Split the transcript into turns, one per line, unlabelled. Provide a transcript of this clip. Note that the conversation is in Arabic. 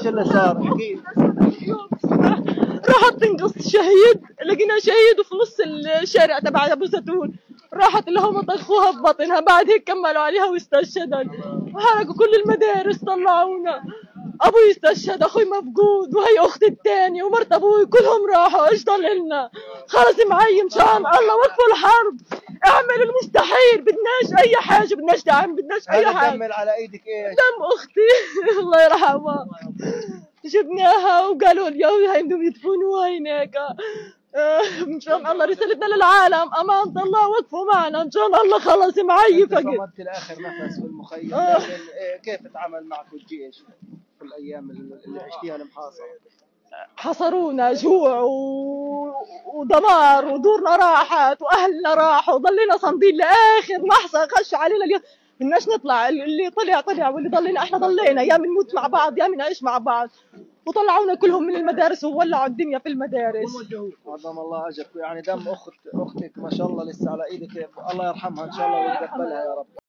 ايش اللي صار؟ احكي.
راحت تنقص شهيد، لقينا شهيد وفي نص الشارع تبع ابو زيتون، راحت لهم طخوها في بطنها، بعد هيك كملوا عليها واستشهدت. حرقوا كل المدارس، طلعونا. ابوي استشهد، اخوي مفقود، وهي اختي الثانيه ومرت ابوي، كلهم راحوا. ايش ضل لنا؟ خلص معي مشان الله، وقفوا الحرب، اعملوا المستحيل، بدناش اي حاجه، بدناش دعم، بدناش اي
هذا
حاجه.
دم على ايدك ايش؟
دم اختي الله يرحمها. جبناها وقالوا اليوم هاي بدهم يدفنوها هناك. ان شاء الله رسالتنا للعالم امانه الله، وقفوا معنا ان شاء الله. خلص معي فقط.
صمدت لاخر نفس في المخيم. كيف تعامل معكم الجيش في الايام اللي عشتيها المحاصره؟
حصرونا جوع ودمار، ودورنا راحت، واهلنا راحوا، ضلينا صامدين لاخر لحظه. خشوا علينا اليوم، بدناش نطلع، اللي طلع واللي ضلينا احنا ضلينا، يا بنموت مع بعض يا بنعيش مع بعض. وطلعونا كلهم من المدارس وولعوا الدنيا في المدارس.
عظم الله اجرك. يعني دم اختك ما شاء الله لسه على ايدك، الله يرحمها ان شاء الله ويتقبلها يا رب.